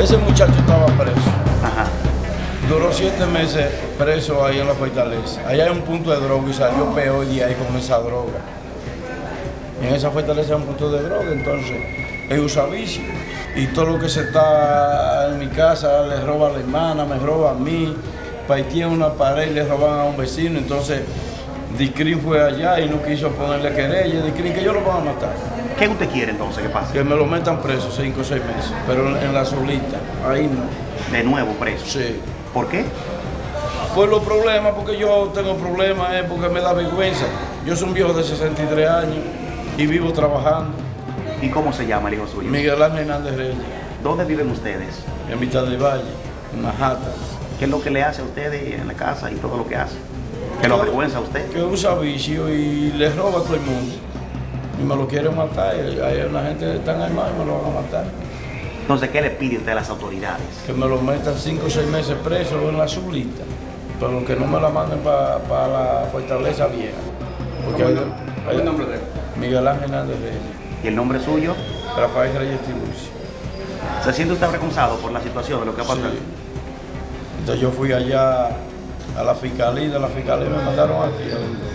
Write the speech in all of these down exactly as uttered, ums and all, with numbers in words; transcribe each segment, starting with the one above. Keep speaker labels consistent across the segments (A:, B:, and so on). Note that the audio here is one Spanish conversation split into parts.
A: Ese muchacho estaba preso.
B: Ajá.
A: Duró siete meses preso ahí en la fortaleza. Allá hay un punto de droga y salió peor de ahí con esa droga. Y en esa fortaleza hay un punto de droga, entonces él usa vicio. Y todo lo que se está en mi casa le roba a la hermana, me roba a mí. Partía una pared y le roban a un vecino. Entonces Dicrin fue allá y no quiso ponerle querella. Dicrin que ellos lo van a matar.
B: ¿Qué usted quiere entonces que pase?
A: Que me lo metan preso cinco o seis meses, pero en, en la solita, ahí no.
B: De nuevo preso.
A: Sí.
B: ¿Por qué?
A: Pues los problemas, porque yo tengo problemas, es porque me da vergüenza. Yo soy un viejo de sesenta y tres años y vivo trabajando.
B: ¿Y cómo se llama el hijo suyo?
A: Miguel Ángel Hernández Reyes,
B: ¿Dónde viven ustedes?
A: en mitad del valle, en Manhattan.
B: ¿Qué es lo que le hace a ustedes en la casa y todo lo que hace? ¿Que lo avergüenza a usted?
A: Que usa vicio y le roba a todo el mundo. Y me lo quieren matar. Hay una gente que está armada y me lo van a matar.
B: Entonces, ¿qué le pide usted a las autoridades?
A: Que me lo metan cinco o seis meses preso en la sublita, pero que no me la manden para pa la fortaleza vieja. Porque hay, hay
C: el nombre de él?
A: Miguel Ángel Hernández Reyes,
B: ¿Y el nombre suyo?
A: Rafael Reyes Tiburcio.
B: ¿Se siente usted avergonzado por la situación de lo que ha pasado?
A: Sí. Entonces yo fui allá a la fiscalía, de la fiscalía me mandaron aquí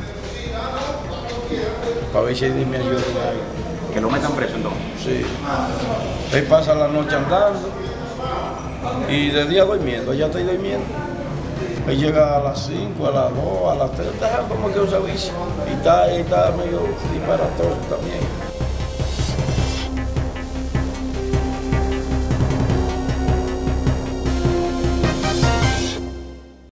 A: para ver si ellos me ayudan en algo.
B: ¿Que lo metan preso entonces?
A: Sí. Él pasa la noche andando y de día durmiendo, allá estoy durmiendo. Él llega a las cinco, a las dos, a las tres, está como que usa vicio. Y está, y está medio disparatoso también.